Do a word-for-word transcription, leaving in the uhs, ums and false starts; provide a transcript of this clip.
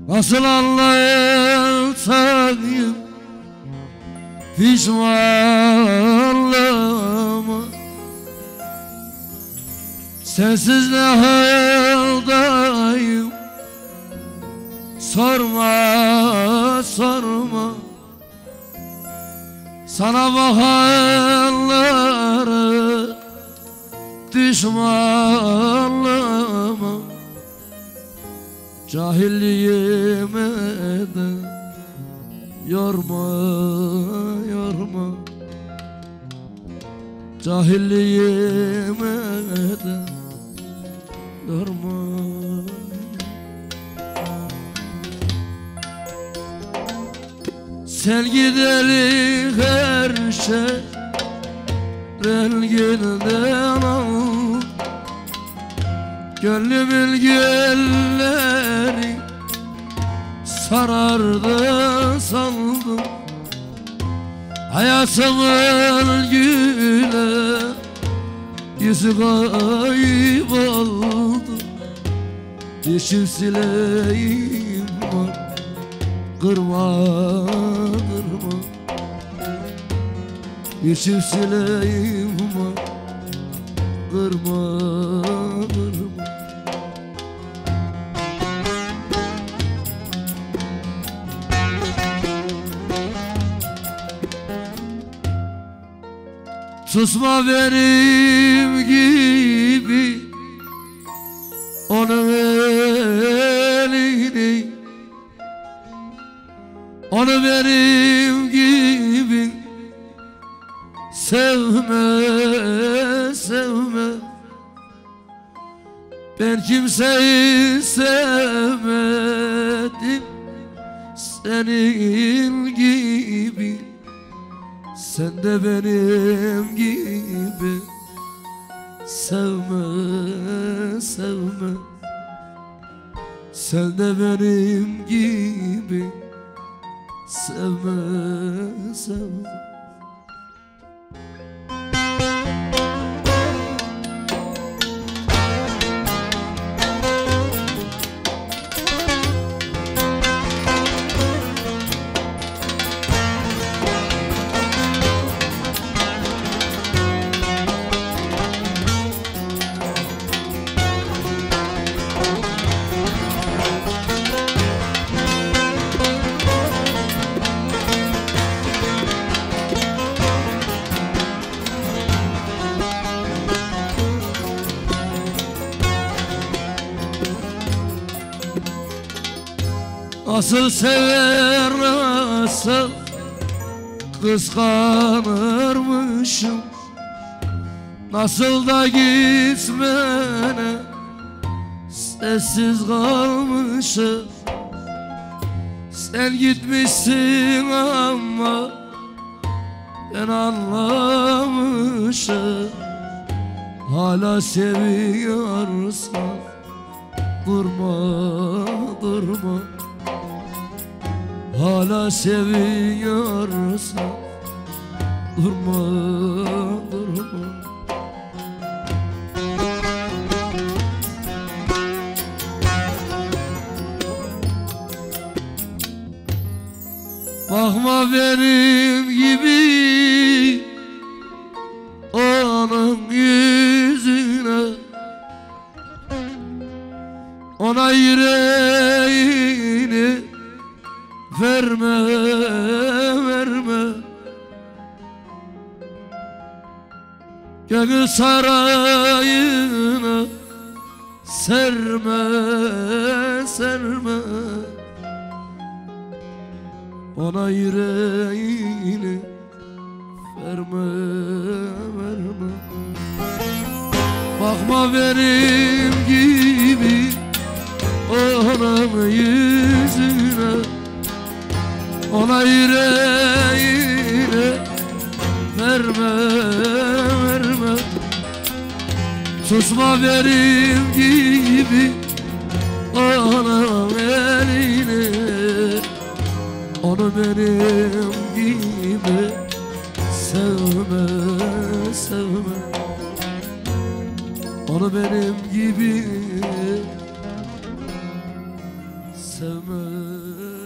Nasıl anlatsayım pişmanlığımı, sensiz ne haldayım, sorma sorma. Sana bakanları düşmanlığımı, cahilliğime de yorma yorma. Cahilliğime de yorma. Sen gidelim her şey renginden al, gönlümün gülleri sarardı saldım. Hayatımın güle yüzü kayboldu. Bir çift sileğim var, kırma kırma. Bir çift sileğim var, kırma kırma. Susma benim gibi onun elini, onu benim gibi sevme sevme. Ben kimseyi sevmedim senin gibi. Sen de benim gibi sevme sevme. Sen de benim gibi sevme sevme. Nasıl sever nasıl kıskanırmışım, nasıl da gitmene sessiz kalmışım. Sen gitmişsin ama ben anlamışım. Hala seviyorsan durma durma. Hala seviyorsan durma durma. Bakma benim gibi onun yüzüne, ona yüreğini verme verme. Gönül sarayına serme serme. Ona yüreğini verme verme. Bakma benim gibi onun yüzüne, ona yüreğini verme verme. Susma benim gibi onun elini, onu benim gibi sevme sevme. Onu benim gibi sevmek